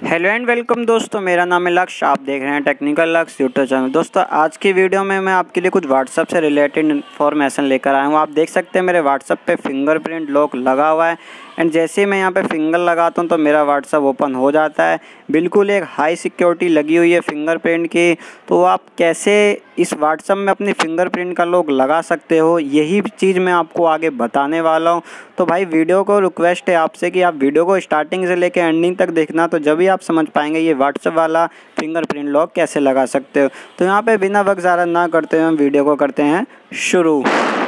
Hello and welcome दोस्तों, मेरा नाम है लक्ष। आप देख रहे हैं टेक्निकल लक्ष यूट्यूब चैनल। दोस्तों आज की वीडियो में मैं आपके लिए कुछ व्हाट्सएप से रिलेटेड इन्फॉर्मेशन लेकर आया हूँ। आप देख सकते हैं मेरे व्हाट्सएप पे फिंगरप्रिंट लॉक लगा हुआ है एंड जैसे ही मैं यहाँ पे फिंगर लगाता हूँ तो मेरा व्हाट्सएप ओपन हो जाता है। बिल्कुल एक हाई सिक्योरिटी लगी हुई है फिंगरप्रिंट की। तो आप कैसे इस व्हाट्सएप में अपनी फिंगरप्रिंट का लॉक लगा सकते हो, यही चीज़ मैं आपको आगे बताने वाला हूँ। तो भाई वीडियो को रिक्वेस्ट है आपसे कि आप वीडियो को स्टार्टिंग से लेकर एंडिंग तक देखना, तो जब भी आप समझ पाएंगे ये व्हाट्सएप वाला फिंगरप्रिंट लॉक कैसे लगा सकते हो। तो यहाँ पे बिना वक्त ज़्यादा ना करते हुए हम वीडियो को करते हैं शुरू।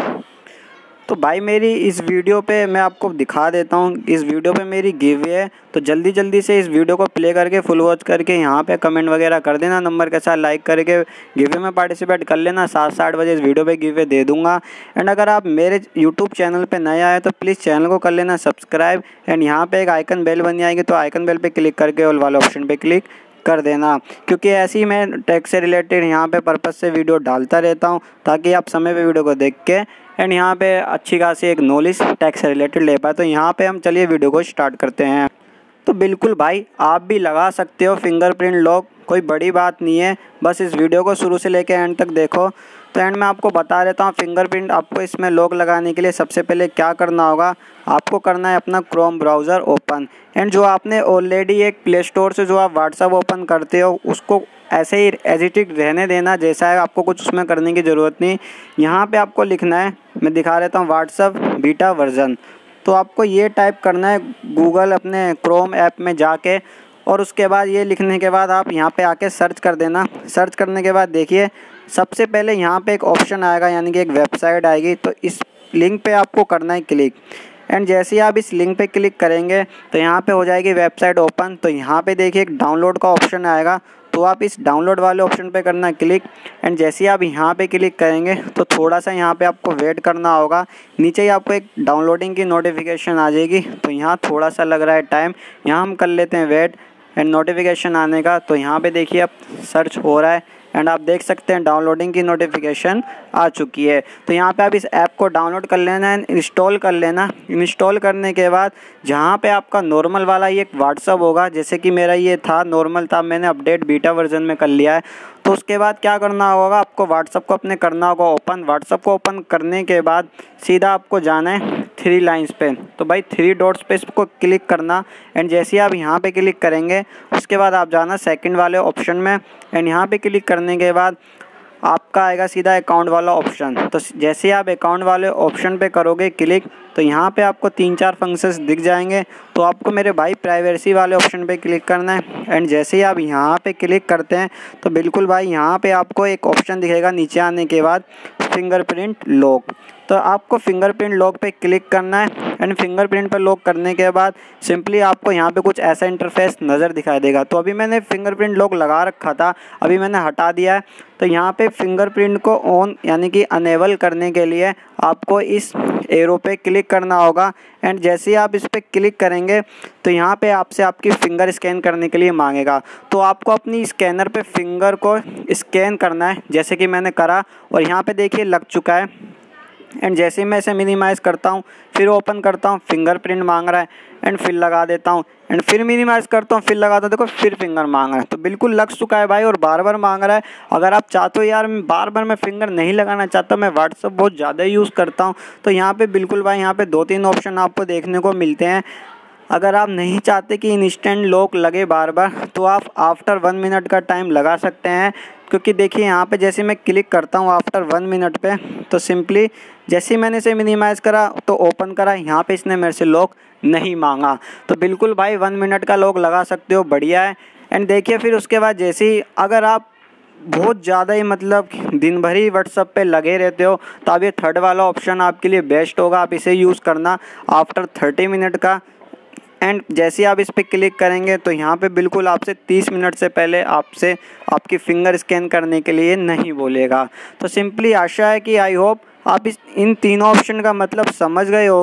तो भाई मेरी इस वीडियो पे मैं आपको दिखा देता हूँ, इस वीडियो पे मेरी गिव है। तो जल्दी जल्दी से इस वीडियो को प्ले करके फुल वॉच करके यहाँ पे कमेंट वगैरह कर देना, नंबर के साथ लाइक करके गिवे में पार्टिसिपेट कर लेना। 7 से 8 बजे इस वीडियो पे गिवे दे दूँगा। एंड अगर आप मेरे यूट्यूब चैनल पे नए आए तो प्लीज़ चैनल को कर लेना सब्सक्राइब। एंड यहाँ पे एक आइकन बेल बन जाएगी, तो आइकन बेल पर क्लिक करके ऑल वाले ऑप्शन पर क्लिक कर देना, क्योंकि ऐसे ही मैं टेक से रिलेटेड यहाँ पे पर्पस से वीडियो डालता रहता हूँ, ताकि आप समय पे वीडियो को देख के एंड यहाँ पे अच्छी खासी एक नॉलेज टेक से रिलेटेड ले पाए। तो यहाँ पे हम चलिए वीडियो को स्टार्ट करते हैं। तो बिल्कुल भाई आप भी लगा सकते हो फिंगरप्रिंट लॉक, कोई बड़ी बात नहीं है। बस इस वीडियो को शुरू से लेकर एंड तक देखो। तो एंड में आपको बता देता हूँ फिंगरप्रिंट आपको इसमें लॉक लगाने के लिए सबसे पहले क्या करना होगा। आपको करना है अपना क्रोम ब्राउज़र ओपन। एंड जो आपने ऑलरेडी एक प्ले स्टोर से जो आप व्हाट्सएप ओपन करते हो उसको ऐसे ही एज इट इज रहने देना जैसा है, आपको कुछ उसमें करने की ज़रूरत नहीं। यहाँ पे आपको लिखना है, मैं दिखा देता हूँ, व्हाट्सएप बीटा वर्जन। तो आपको ये टाइप करना है गूगल अपने क्रोम ऐप में जाके, और उसके बाद ये लिखने के बाद आप यहाँ पे आके सर्च कर देना। सर्च करने के बाद देखिए सबसे पहले यहाँ पे एक ऑप्शन आएगा, यानी कि एक वेबसाइट आएगी। तो इस लिंक पे आपको करना है क्लिक। एंड जैसे ही आप इस लिंक पे क्लिक करेंगे तो यहाँ पे हो जाएगी वेबसाइट ओपन। तो यहाँ पे देखिए एक डाउनलोड का ऑप्शन आएगा, तो आप इस डाउनलोड वाले ऑप्शन पे करना है क्लिक। एंड जैसे ही आप यहाँ पे क्लिक करेंगे तो थोड़ा सा यहाँ पे आपको वेट करना होगा। नीचे ही आपको एक डाउनलोडिंग की नोटिफिकेशन आ जाएगी, तो यहाँ थोड़ा सा लग रहा है टाइम, यहाँ हम कर लेते हैं वेट एंड नोटिफिकेशन आने का। तो यहाँ पे देखिए अब सर्च हो रहा है एंड आप देख सकते हैं डाउनलोडिंग की नोटिफिकेशन आ चुकी है। तो यहाँ पे आप इस ऐप को डाउनलोड कर लेना है, इंस्टॉल कर लेना। इंस्टॉल करने के बाद जहाँ पे आपका नॉर्मल वाला ये व्हाट्सअप होगा, जैसे कि मेरा ये था नॉर्मल था, मैंने अपडेट बीटा वर्जन में कर लिया है। तो उसके बाद क्या करना होगा, आपको व्हाट्सअप को अपने करना होगा ओपन। व्हाट्सअप को ओपन करने के बाद सीधा आपको जाना है 3 लाइन्स पे। तो भाई 3 डॉट्स पे इसको क्लिक करना। एंड जैसे ही आप यहाँ पे क्लिक करेंगे उसके बाद आप जाना सेकंड वाले ऑप्शन में। एंड यहाँ पे क्लिक करने के बाद आपका आएगा सीधा अकाउंट वाला ऑप्शन। तो जैसे आप अकाउंट वाले ऑप्शन पे करोगे क्लिक तो यहाँ पे आपको 3-4 फंक्शंस दिख जाएंगे। तो आपको मेरे भाई प्राइवेसी वाले ऑप्शन पे क्लिक करना है। एंड जैसे ही आप यहाँ पे क्लिक करते हैं तो बिल्कुल भाई यहाँ पे आपको एक ऑप्शन दिखेगा नीचे आने के बाद, फिंगरप्रिंट लॉक। तो आपको फिंगरप्रिंट लॉक पे क्लिक करना है। एंड फिंगरप्रिंट पर लॉक करने के बाद सिंपली आपको यहाँ पे कुछ ऐसा इंटरफेस नज़र दिखाई देगा। तो अभी मैंने फिंगरप्रिंट लॉक लगा रखा था, अभी मैंने हटा दिया है। तो यहाँ पे फिंगरप्रिंट को ऑन यानी कि अनेबल करने के लिए आपको इस एरो पे क्लिक करना होगा। एंड जैसे ही आप इस पर क्लिक करेंगे तो यहाँ पे आपसे आपकी फ़िंगर स्कैन करने के लिए मांगेगा। तो आपको अपनी स्कैनर पे फिंगर को स्कैन करना है, जैसे कि मैंने करा और यहाँ पे देखिए लग चुका है। एंड जैसे ही मैं इसे मिनिमाइज़ करता हूँ फिर ओपन करता हूँ, फिंगरप्रिंट मांग रहा है एंड फिर लगा देता हूँ। एंड फिर मिनिमाइज़ करता हूँ फिर लगाता हूँ, देखो फिर फिंगर मांग रहा है। तो बिल्कुल लग चुका है भाई और बार बार मांग रहा है। अगर आप चाहते हो यार बार बार मैं फिंगर नहीं लगाना चाहता, मैं व्हाट्सअप बहुत ज़्यादा यूज़ करता हूँ, तो यहाँ पे बिल्कुल भाई यहाँ पे 2-3 ऑप्शन आपको देखने को मिलते हैं। अगर आप नहीं चाहते कि इंस्टेंट लॉक लगे बार बार, तो आप आफ्टर 1 मिनट का टाइम लगा सकते हैं। क्योंकि देखिए यहाँ पे जैसे मैं क्लिक करता हूँ आफ्टर 1 मिनट पे, तो सिंपली जैसे ही मैंने इसे मिनिमाइज़ करा तो ओपन करा, यहाँ पे इसने मेरे से लॉक नहीं मांगा। तो बिल्कुल भाई 1 मिनट का लॉक लगा सकते हो, बढ़िया है। एंड देखिए फिर उसके बाद जैसे ही अगर आप बहुत ज़्यादा ही मतलब दिन भर ही व्हाट्सएप पे लगे रहते हो, तो अब ये थर्ड वाला ऑप्शन आपके लिए बेस्ट होगा, आप इसे यूज़ करना आफ्टर 30 मिनट का। एंड जैसे ही आप इस पर क्लिक करेंगे तो यहाँ पे बिल्कुल आपसे 30 मिनट से पहले आपसे आपकी फ़िंगर स्कैन करने के लिए नहीं बोलेगा। तो सिंपली आशा है कि आई होप आप इन तीनों ऑप्शन का मतलब समझ गए होंगे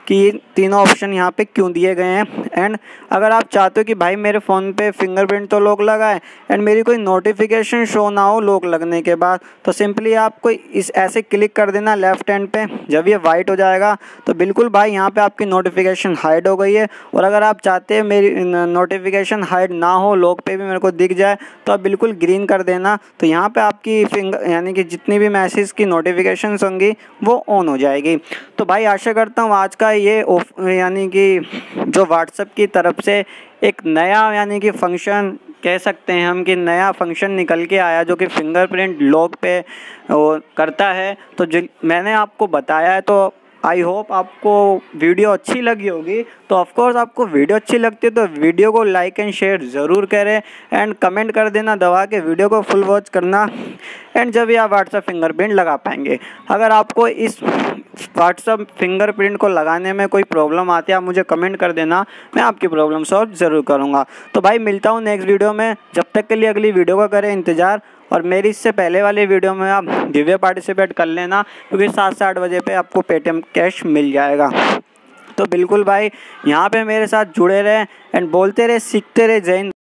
कि ये तीनों ऑप्शन यहाँ पे क्यों दिए गए हैं। एंड अगर आप चाहते हो कि भाई मेरे फ़ोन पे फिंगरप्रिंट तो लॉक लगा है एंड मेरी कोई नोटिफिकेशन शो ना हो लॉक लगने के बाद, तो सिंपली आपको इस ऐसे क्लिक कर देना लेफ्ट हैंड पे। जब ये वाइट हो जाएगा तो बिल्कुल भाई यहाँ पे आपकी नोटिफिकेशन हाइड हो गई है। और अगर आप चाहते हैं मेरी नोटिफिकेशन हाइड ना हो, लॉक पे भी मेरे को दिख जाए, तो आप बिल्कुल ग्रीन कर देना। तो यहाँ पे आपकी फिंगर यानी कि जितनी भी मैसेज की नोटिफिकेशंस होंगी वो ऑन हो जाएगी। तो भाई आशा करता हूँ आज का ये यानी कि जो व्हाट्सएप की तरफ से एक नया यानी कि फंक्शन कह सकते हैं हम कि नया फंक्शन निकल के आया जो कि फिंगरप्रिंट लॉक पे करता है, तो जो मैंने आपको बताया है। तो आई होप आपको वीडियो अच्छी लगी होगी। तो ऑफकोर्स आपको वीडियो अच्छी लगती है तो वीडियो को लाइक एंड शेयर ज़रूर करें एंड कमेंट कर देना दबा के, वीडियो को फुल वॉच करना एंड जब भी आप व्हाट्सएप फिंगरप्रिंट लगा पाएंगे। अगर आपको इस व्हाट्सएप फिंगरप्रिंट को लगाने में कोई प्रॉब्लम आती है आप मुझे कमेंट कर देना, मैं आपकी प्रॉब्लम सॉल्व ज़रूर करूँगा। तो भाई मिलता हूँ नेक्स्ट वीडियो में, जब तक के लिए अगली वीडियो का करें इंतज़ार। और मेरी इससे पहले वाली वीडियो में आप गिव पार्टिसिपेट कर लेना, क्योंकि 7 से 8 बजे पे आपको पेटीएम कैश मिल जाएगा। तो बिल्कुल भाई यहाँ पे मेरे साथ जुड़े रहें एंड बोलते रहे, सीखते रहे। जय हिंद।